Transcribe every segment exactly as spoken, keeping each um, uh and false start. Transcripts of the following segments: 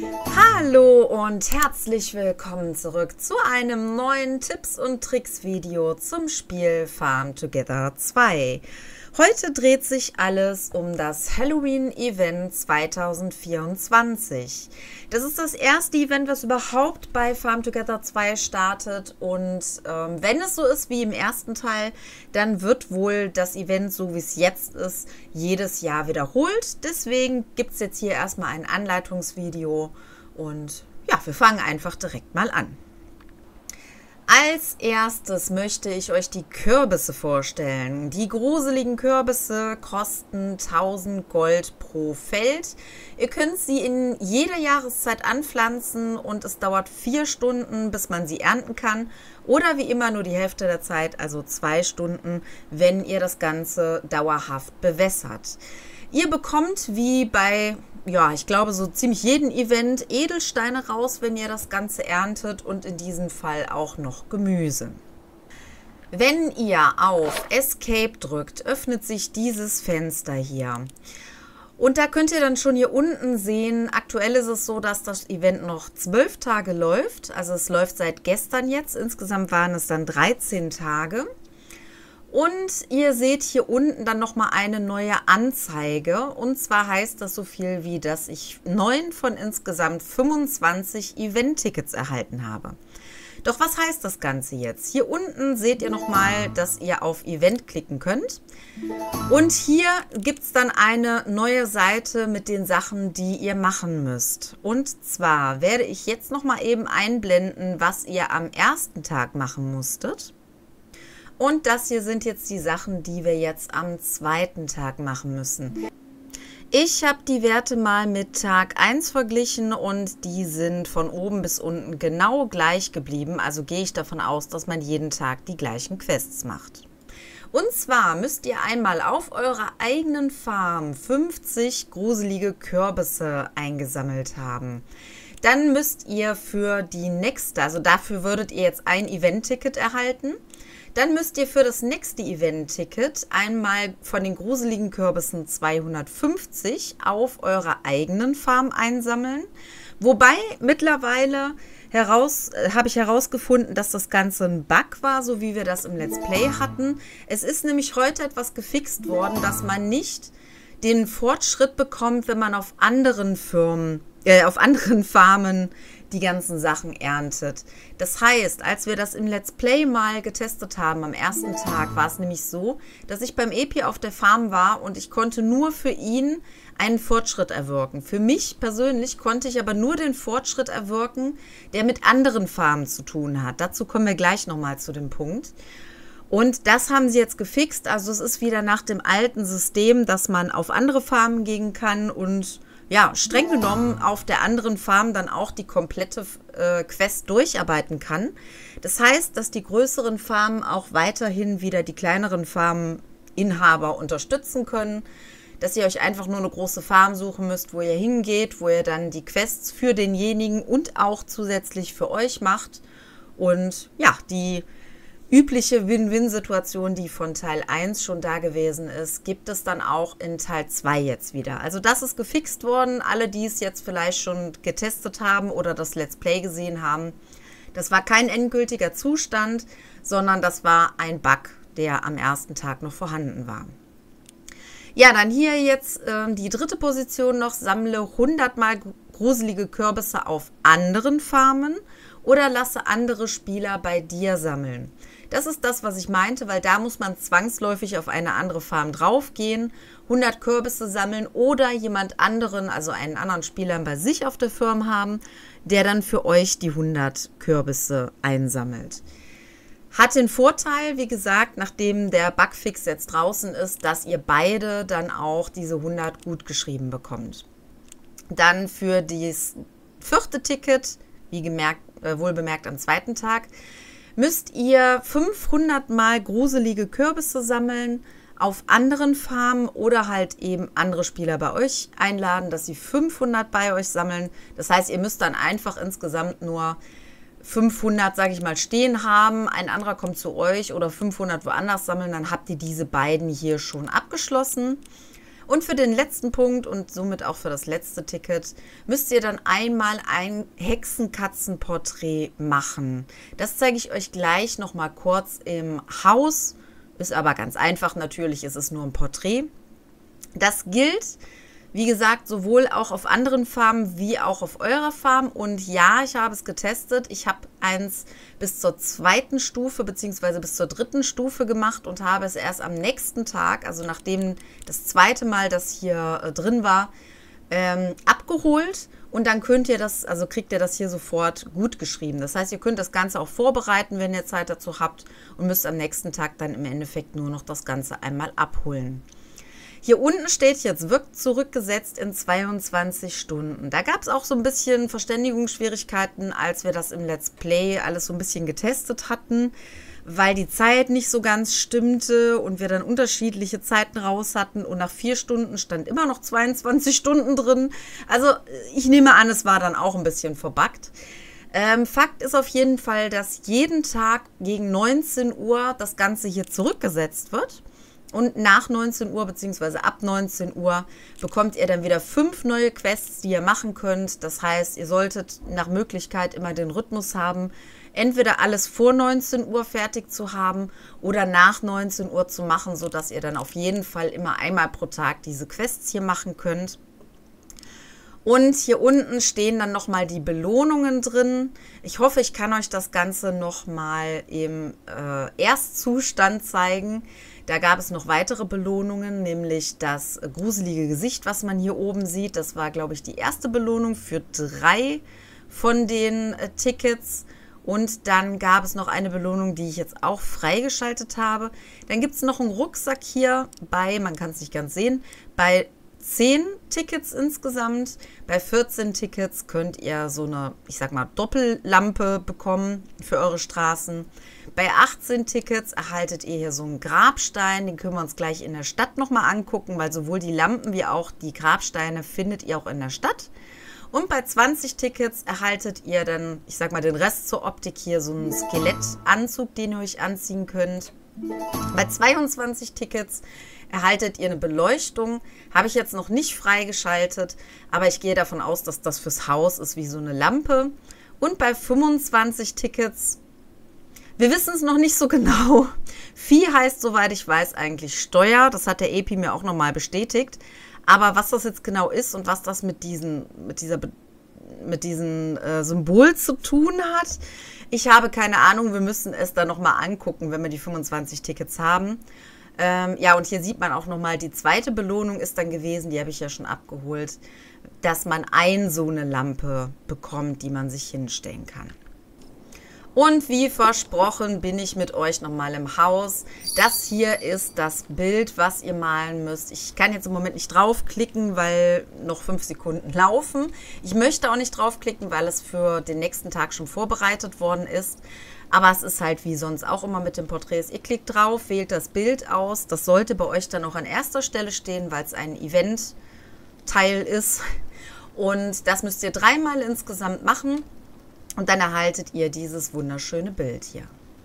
Hallo und herzlich willkommen zurück zu einem neuen Tipps und Tricks Video zum Spiel Farm Together zwei. Heute dreht sich alles um das Halloween-Event zweitausendvierundzwanzig. Das ist das erste Event, was überhaupt bei Farm Together zwei startet, und ähm, wenn es so ist wie im ersten Teil, dann wird wohl das Event, so wie es jetzt ist, jedes Jahr wiederholt. Deswegen gibt es jetzt hier erstmal ein Anleitungsvideo und ja, wir fangen einfach direkt mal an. Als erstes möchte ich euch die Kürbisse vorstellen. Die gruseligen Kürbisse kosten tausend Gold pro Feld. Ihr könnt sie in jeder Jahreszeit anpflanzen und es dauert vier Stunden, bis man sie ernten kann. Oder wie immer nur die Hälfte der Zeit, also zwei Stunden, wenn ihr das Ganze dauerhaft bewässert. Ihr bekommt wie bei, ja, ich glaube so ziemlich jedem Event Edelsteine raus, wenn ihr das Ganze erntet, und in diesem Fall auch noch Gemüse. Wenn ihr auf Escape drückt, öffnet sich dieses Fenster hier. Und da könnt ihr dann schon hier unten sehen, aktuell ist es so, dass das Event noch zwölf Tage läuft. Also es läuft seit gestern jetzt, insgesamt waren es dann dreizehn Tage. Und ihr seht hier unten dann nochmal eine neue Anzeige, und zwar heißt das so viel wie, dass ich neun von insgesamt fünfundzwanzig Event-Tickets erhalten habe. Doch was heißt das Ganze jetzt? Hier unten seht ihr nochmal, dass ihr auf Event klicken könnt, und hier gibt es dann eine neue Seite mit den Sachen, die ihr machen müsst. Und zwar werde ich jetzt nochmal eben einblenden, was ihr am ersten Tag machen musstet. Und das hier sind jetzt die Sachen, die wir jetzt am zweiten Tag machen müssen. Ich habe die Werte mal mit Tag eins verglichen und die sind von oben bis unten genau gleich geblieben. Also gehe ich davon aus, dass man jeden Tag die gleichen Quests macht. Und zwar müsst ihr einmal auf eurer eigenen Farm fünfzig gruselige Kürbisse eingesammelt haben. Dann müsst ihr für die nächste, also dafür würdet ihr jetzt ein Event-Ticket erhalten. Dann müsst ihr für das nächste Event-Ticket einmal von den gruseligen Kürbissen zweihundertfünfzig auf eurer eigenen Farm einsammeln. Wobei mittlerweile heraus, äh, habe ich herausgefunden, dass das Ganze ein Bug war, so wie wir das im Let's Play hatten. Es ist nämlich heute etwas gefixt worden, dass man nicht den Fortschritt bekommt, wenn man auf anderen Firmen, äh, auf anderen Farmen die ganzen Sachen erntet. Das heißt, als wir das im Let's Play mal getestet haben, am ersten Tag, war es nämlich so, dass ich beim Epi auf der Farm war und ich konnte nur für ihn einen Fortschritt erwirken. Für mich persönlich konnte ich aber nur den Fortschritt erwirken, der mit anderen Farmen zu tun hat. Dazu kommen wir gleich nochmal zu dem Punkt. Und das haben sie jetzt gefixt. Also es ist wieder nach dem alten System, dass man auf andere Farmen gehen kann und ja, streng genommen auf der anderen Farm dann auch die komplette äh, Quest durcharbeiten kann. Das heißt, dass die größeren Farmen auch weiterhin wieder die kleineren Farmeninhaber unterstützen können. Dass ihr euch einfach nur eine große Farm suchen müsst, wo ihr hingeht, wo ihr dann die Quests für denjenigen und auch zusätzlich für euch macht. Und ja, die übliche Win-Win-Situation, die von Teil eins schon da gewesen ist, gibt es dann auch in Teil zwei jetzt wieder. Also das ist gefixt worden. Alle, die es jetzt vielleicht schon getestet haben oder das Let's Play gesehen haben, das war kein endgültiger Zustand, sondern das war ein Bug, der am ersten Tag noch vorhanden war. Ja, dann hier jetzt äh, die dritte Position noch: sammle hundert Mal gruselige Kürbisse auf anderen Farmen oder lasse andere Spieler bei dir sammeln. Das ist das, was ich meinte, weil da muss man zwangsläufig auf eine andere Farm draufgehen, hundert Kürbisse sammeln oder jemand anderen, also einen anderen Spieler bei sich auf der Farm haben, der dann für euch die hundert Kürbisse einsammelt. Hat den Vorteil, wie gesagt, nachdem der Bugfix jetzt draußen ist, dass ihr beide dann auch diese hundert gut geschrieben bekommt. Dann für das vierte Ticket, wie gemerkt, äh, wohl bemerkt am zweiten Tag, müsst ihr fünfhundert Mal gruselige Kürbisse sammeln auf anderen Farmen oder halt eben andere Spieler bei euch einladen, dass sie fünfhundert bei euch sammeln. Das heißt, ihr müsst dann einfach insgesamt nur fünfhundert, sage ich mal, stehen haben. Ein anderer kommt zu euch oder fünfhundert woanders sammeln, dann habt ihr diese beiden hier schon abgeschlossen. Und für den letzten Punkt und somit auch für das letzte Ticket müsst ihr dann einmal ein Hexenkatzenporträt machen. Das zeige ich euch gleich nochmal kurz im Haus. Ist aber ganz einfach, natürlich ist es nur ein Porträt. Das gilt, wie gesagt, sowohl auch auf anderen Farmen wie auch auf eurer Farm. Und ja, ich habe es getestet. Ich habe eins bis zur zweiten Stufe bzw. bis zur dritten Stufe gemacht und habe es erst am nächsten Tag, also nachdem das zweite Mal das hier äh, drin war, ähm, abgeholt. Und dann könnt ihr das, also kriegt ihr das hier sofort gut geschrieben. Das heißt, ihr könnt das Ganze auch vorbereiten, wenn ihr Zeit dazu habt und müsst am nächsten Tag dann im Endeffekt nur noch das Ganze einmal abholen. Hier unten steht jetzt, wird zurückgesetzt in zweiundzwanzig Stunden. Da gab es auch so ein bisschen Verständigungsschwierigkeiten, als wir das im Let's Play alles so ein bisschen getestet hatten, weil die Zeit nicht so ganz stimmte und wir dann unterschiedliche Zeiten raus hatten und nach vier Stunden stand immer noch zweiundzwanzig Stunden drin. Also ich nehme an, es war dann auch ein bisschen verbuggt. Ähm, Fakt ist auf jeden Fall, dass jeden Tag gegen neunzehn Uhr das Ganze hier zurückgesetzt wird. Und nach neunzehn Uhr bzw. ab neunzehn Uhr bekommt ihr dann wieder fünf neue Quests, die ihr machen könnt. Das heißt, ihr solltet nach Möglichkeit immer den Rhythmus haben, entweder alles vor neunzehn Uhr fertig zu haben oder nach neunzehn Uhr zu machen, sodass ihr dann auf jeden Fall immer einmal pro Tag diese Quests hier machen könnt. Und hier unten stehen dann nochmal die Belohnungen drin. Ich hoffe, ich kann euch das Ganze nochmal im äh, Erstzustand zeigen. Da gab es noch weitere Belohnungen, nämlich das gruselige Gesicht, was man hier oben sieht. Das war, glaube ich, die erste Belohnung für drei von den äh, Tickets. Und dann gab es noch eine Belohnung, die ich jetzt auch freigeschaltet habe. Dann gibt es noch einen Rucksack hier bei, man kann es nicht ganz sehen, bei zehn Tickets insgesamt. Bei vierzehn Tickets könnt ihr so eine, ich sag mal, Doppellampe bekommen für eure Straßen. Bei achtzehn Tickets erhaltet ihr hier so einen Grabstein. Den können wir uns gleich in der Stadt nochmal angucken, weil sowohl die Lampen wie auch die Grabsteine findet ihr auch in der Stadt. Und bei zwanzig Tickets erhaltet ihr dann, ich sag mal, den Rest zur Optik hier, so einen Skelettanzug, den ihr euch anziehen könnt. Bei zweiundzwanzig Tickets erhaltet ihr eine Beleuchtung. Habe ich jetzt noch nicht freigeschaltet, aber ich gehe davon aus, dass das fürs Haus ist wie so eine Lampe. Und bei fünfundzwanzig Tickets, wir wissen es noch nicht so genau. Vieh heißt, soweit ich weiß, eigentlich Steuer. Das hat der Epi mir auch nochmal bestätigt. Aber was das jetzt genau ist und was das mit diesen, mit dieser, mit diesem äh, Symbol zu tun hat, ich habe keine Ahnung. Wir müssen es dann nochmal angucken, wenn wir die fünfundzwanzig Tickets haben. Ähm, ja, und hier sieht man auch nochmal, die zweite Belohnung ist dann gewesen, die habe ich ja schon abgeholt, dass man ein so eine Lampe bekommt, die man sich hinstellen kann. Und wie versprochen bin ich mit euch nochmal im Haus. Das hier ist das Bild, was ihr malen müsst. Ich kann jetzt im Moment nicht draufklicken, weil noch fünf Sekunden laufen. Ich möchte auch nicht draufklicken, weil es für den nächsten Tag schon vorbereitet worden ist. Aber es ist halt wie sonst auch immer mit den Porträts. Ihr klickt drauf, wählt das Bild aus. Das sollte bei euch dann auch an erster Stelle stehen, weil es ein Event-Teil ist. Und das müsst ihr dreimal insgesamt machen. Und dann erhaltet ihr dieses wunderschöne Bild hier.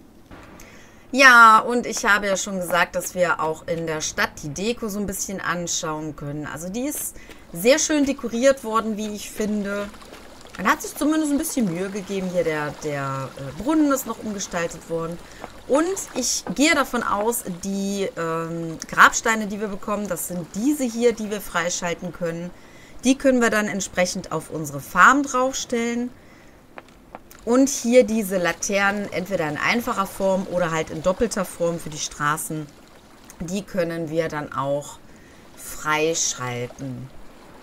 Ja, und ich habe ja schon gesagt, dass wir auch in der Stadt die Deko so ein bisschen anschauen können. Also die ist sehr schön dekoriert worden, wie ich finde. Man hat sich zumindest ein bisschen Mühe gegeben. Hier der, der äh, Brunnen ist noch umgestaltet worden. Und ich gehe davon aus, die ähm, Grabsteine, die wir bekommen, das sind diese hier, die wir freischalten können. Die können wir dann entsprechend auf unsere Farm draufstellen. Und hier diese Laternen, entweder in einfacher Form oder halt in doppelter Form für die Straßen, die können wir dann auch freischalten.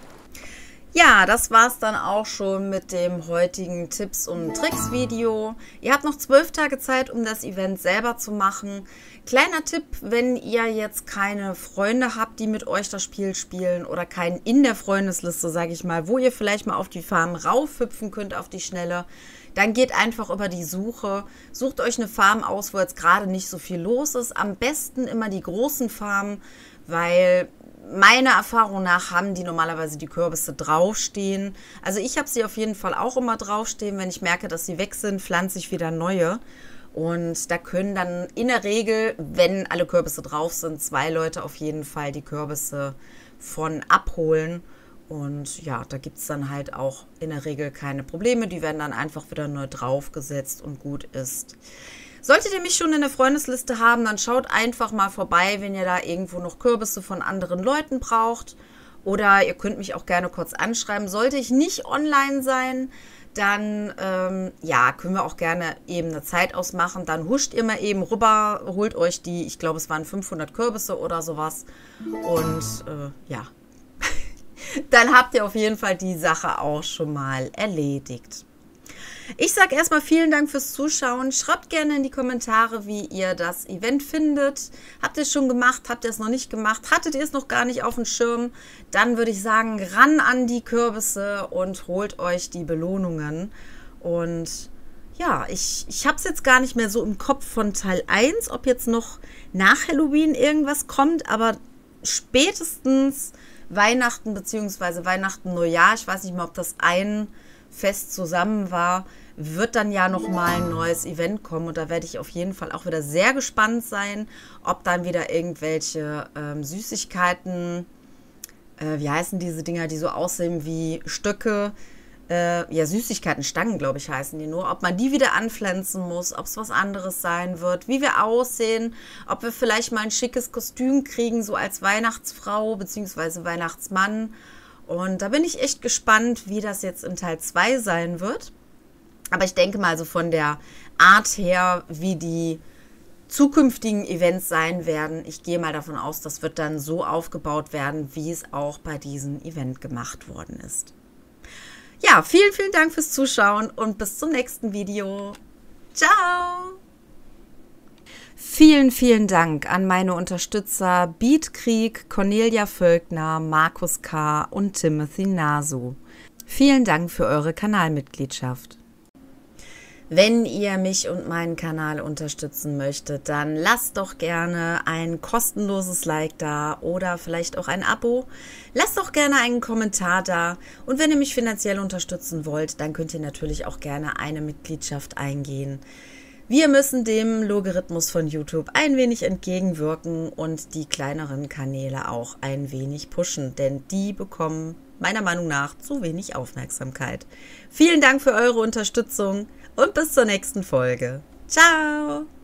Ja, das war es dann auch schon mit dem heutigen Tipps- und Tricks-Video. Ihr habt noch zwölf Tage Zeit, um das Event selber zu machen. Kleiner Tipp, wenn ihr jetzt keine Freunde habt, die mit euch das Spiel spielen oder keinen in der Freundesliste, sage ich mal, wo ihr vielleicht mal auf die Farm raufhüpfen könnt auf die Schnelle, dann geht einfach über die Suche, sucht euch eine Farm aus, wo jetzt gerade nicht so viel los ist. Am besten immer die großen Farmen, weil meiner Erfahrung nach haben die normalerweise die Kürbisse draufstehen. Also ich habe sie auf jeden Fall auch immer draufstehen. Wenn ich merke, dass sie weg sind, pflanze ich wieder neue. Und da können dann in der Regel, wenn alle Kürbisse drauf sind, zwei Leute auf jeden Fall die Kürbisse von abholen. Und ja, da gibt es dann halt auch in der Regel keine Probleme. Die werden dann einfach wieder neu draufgesetzt und gut ist. Solltet ihr mich schon in der Freundesliste haben, dann schaut einfach mal vorbei, wenn ihr da irgendwo noch Kürbisse von anderen Leuten braucht. Oder ihr könnt mich auch gerne kurz anschreiben. Sollte ich nicht online sein, dann ähm, ja, können wir auch gerne eben eine Zeit ausmachen. Dann huscht ihr mal eben rüber, holt euch die, ich glaube es waren fünfhundert Kürbisse oder sowas. Und äh, ja, dann habt ihr auf jeden Fall die Sache auch schon mal erledigt. Ich sage erstmal vielen Dank fürs Zuschauen. Schreibt gerne in die Kommentare, wie ihr das Event findet. Habt ihr es schon gemacht? Habt ihr es noch nicht gemacht? Hattet ihr es noch gar nicht auf dem Schirm? Dann würde ich sagen, ran an die Kürbisse und holt euch die Belohnungen. Und ja, ich, ich habe es jetzt gar nicht mehr so im Kopf von Teil eins, ob jetzt noch nach Halloween irgendwas kommt, aber spätestens Weihnachten bzw. Weihnachten, Neujahr, ich weiß nicht mal, ob das ein Fest zusammen war, wird dann ja nochmal ein neues Event kommen und da werde ich auf jeden Fall auch wieder sehr gespannt sein, ob dann wieder irgendwelche ähm, Süßigkeiten, äh, wie heißen diese Dinger, die so aussehen wie Stöcke, äh, ja Süßigkeitenstangen, glaube ich, heißen die nur, ob man die wieder anpflanzen muss, ob es was anderes sein wird, wie wir aussehen, ob wir vielleicht mal ein schickes Kostüm kriegen, so als Weihnachtsfrau bzw. Weihnachtsmann. Und da bin ich echt gespannt, wie das jetzt in Teil zwei sein wird. Aber ich denke mal so von der Art her, wie die zukünftigen Events sein werden. Ich gehe mal davon aus, das wird dann so aufgebaut werden, wie es auch bei diesem Event gemacht worden ist. Ja, vielen, vielen Dank fürs Zuschauen und bis zum nächsten Video. Ciao! Vielen, vielen Dank an meine Unterstützer Beat Krieg, Cornelia Völkner, Markus K. und Timothy Nasu. Vielen Dank für eure Kanalmitgliedschaft. Wenn ihr mich und meinen Kanal unterstützen möchtet, dann lasst doch gerne ein kostenloses Like da oder vielleicht auch ein Abo. Lasst doch gerne einen Kommentar da und wenn ihr mich finanziell unterstützen wollt, dann könnt ihr natürlich auch gerne eine Mitgliedschaft eingehen. Wir müssen dem Logarithmus von YouTube ein wenig entgegenwirken und die kleineren Kanäle auch ein wenig pushen, denn die bekommen meiner Meinung nach zu wenig Aufmerksamkeit. Vielen Dank für eure Unterstützung und bis zur nächsten Folge. Ciao!